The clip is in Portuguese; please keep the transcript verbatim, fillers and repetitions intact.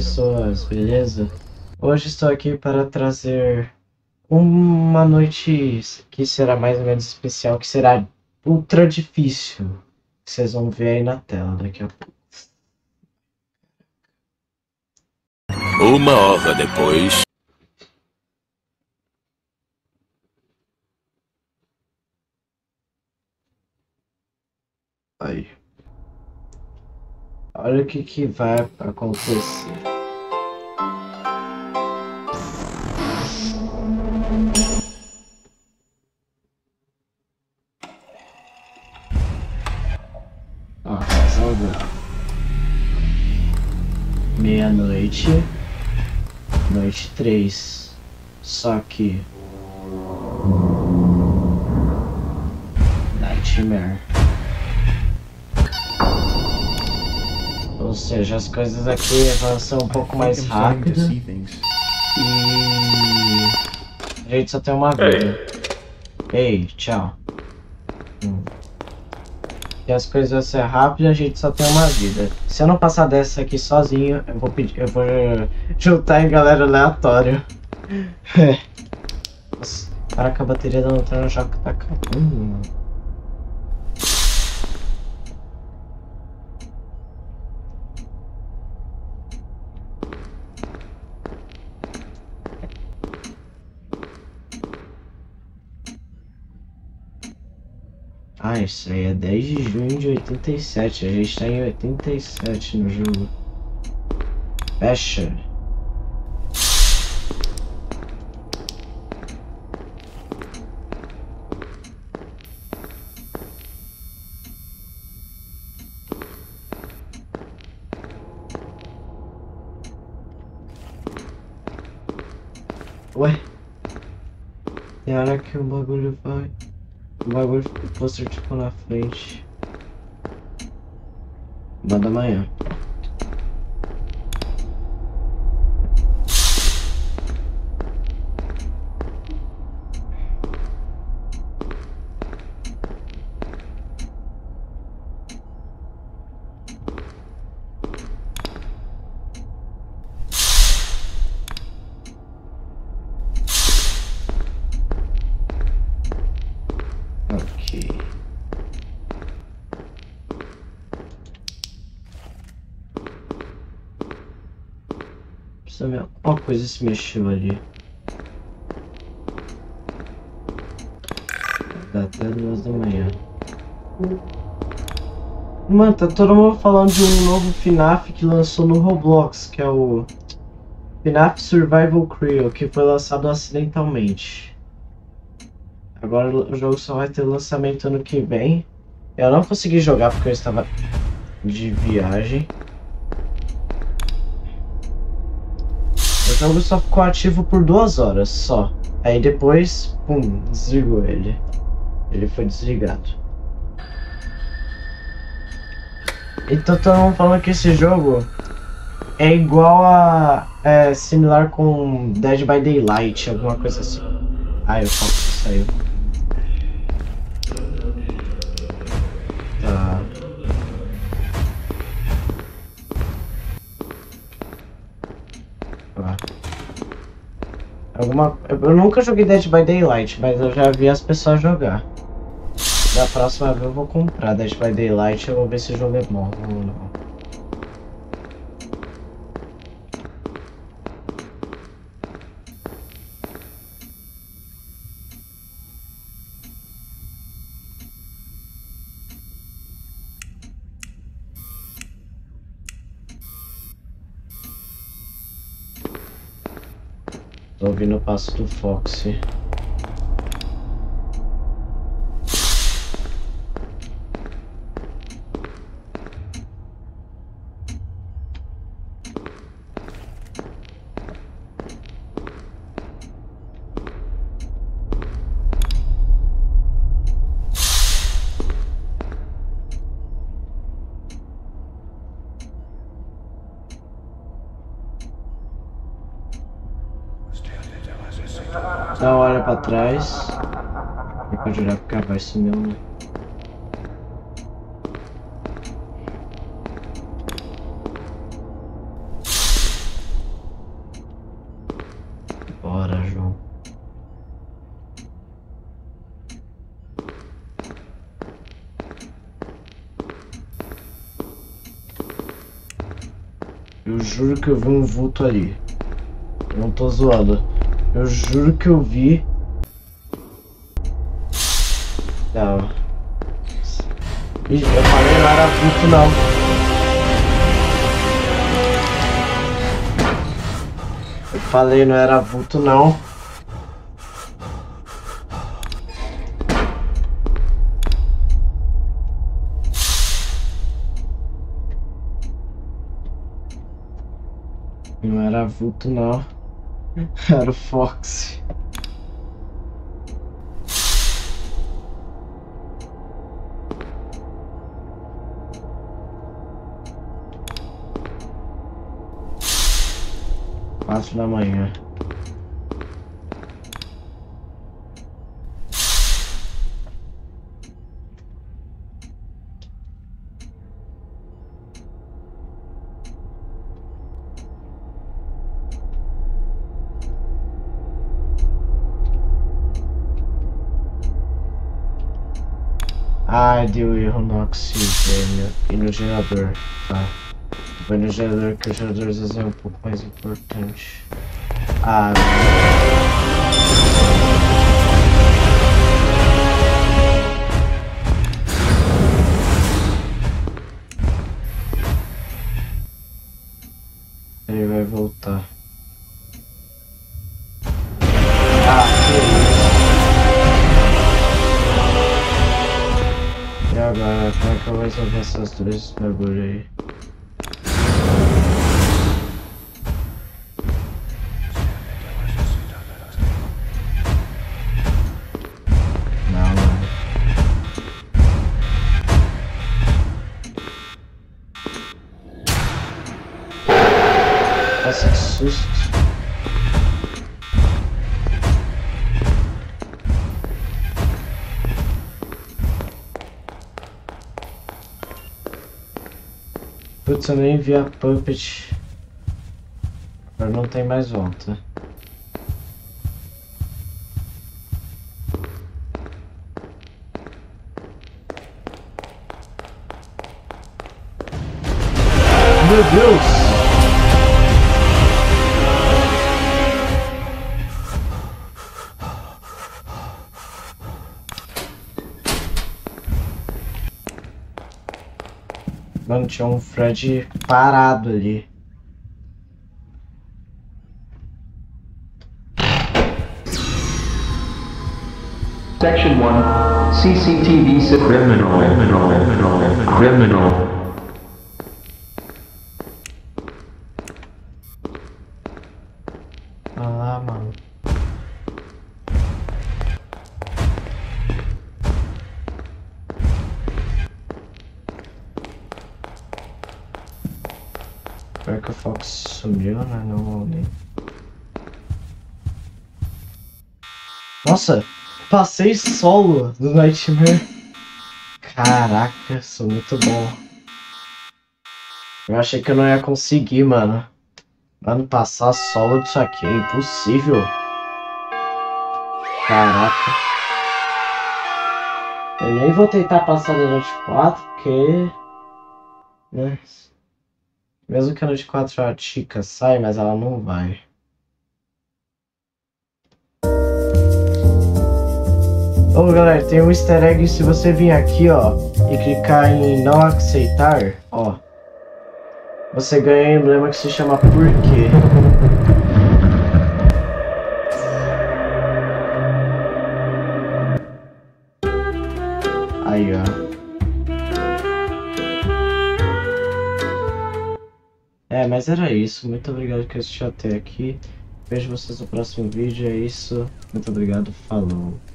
pessoas, beleza? Hoje estou aqui para trazer uma noite que será mais ou menos especial, que será ultra difícil. Vocês vão ver aí na tela daqui a pouco. Uma hora depois. Aí. Olha o que que vai acontecer. Ó, casal meia-noite, noite três. Só que Nightmare. Ou seja, as coisas aqui vão ser um pouco mais rápidas. E a gente só tem uma vida. Ei, tchau. Hum. E as coisas vão ser rápidas, a gente só tem uma vida. Se eu não passar dessa aqui sozinho, eu vou pedir, eu vou juntar em galera aleatória. Nossa, caraca, a bateria da lanterna já tá acabando. Ah, isso aí é dez de junho de oitenta e sete. A gente tá em oitenta e sete no jogo. Fecha. Ué? Tem hora que o bagulho vai. O bagulho fica o pôster tipo na frente. Uma da manhã. Precisa ver alguma coisa se mexeu ali. Dá até duas da manhã. Mano, tá todo mundo falando de um novo FNAF que lançou no Roblox, que é o FNAF Survival Crew, que foi lançado acidentalmente. Agora o jogo só vai ter lançamento ano que vem. Eu não consegui jogar porque eu estava de viagem. O jogo só ficou ativo por duas horas só. Aí depois, pum, desligou ele. Ele foi desligado. Então todo mundo falando que esse jogo é igual a... é similar com Dead by Daylight, alguma coisa assim. Ai, o foco saiu. Tá. Tá. Alguma... Eu nunca joguei Dead by Daylight, mas eu já vi as pessoas jogar. Da próxima vez eu vou comprar Dead by Daylight, eu vou ver se o jogo é bom ou não. Tô ouvindo o passo do Foxy. Dá uma olha pra trás. E pode olhar pro cara, vai sumiu, né? Eu juro que eu vi um vulto ali. Eu não tô zoando. Eu juro que eu vi. Não. Ih, eu falei não era vulto não. Eu falei não era vulto não. Não era vulto não. Era o Fox. Quatro da manhã. Ah, deu erro no oxigênio e no gerador, tá? Foi no gerador que o gerador às vezes é um pouco mais importante. Ah, ele vai voltar. Ah, que isso. E agora, como é que eu vou resolver essas duas bagulho aí? Não, não. Nossa, que susto. Putz, eu nem vi a Puppet. Agora não tem mais volta. Meu Deus! Mano, tinha um Fred parado ali. Section one, C C T V se- criminal, criminal, criminal, criminal. Ah, mano. Pior que o Fox sumiu, né? Não, nem. Nossa, passei solo do Nightmare. Caraca, sou muito bom. Eu achei que eu não ia conseguir, mano. Mano, passar solo disso aqui é impossível. Caraca. Eu nem vou tentar passar da noite quatro, porque... né? Mesmo que a noite quatro a Chica sai, mas ela não vai. Ô galera, tem um easter egg se você vir aqui, ó, e clicar em não aceitar, ó. Você ganha um emblema que se chama Por quê? Aí, ó. É, mas era isso. Muito obrigado por assistir até aqui. Vejo vocês no próximo vídeo. É isso. Muito obrigado. Falou.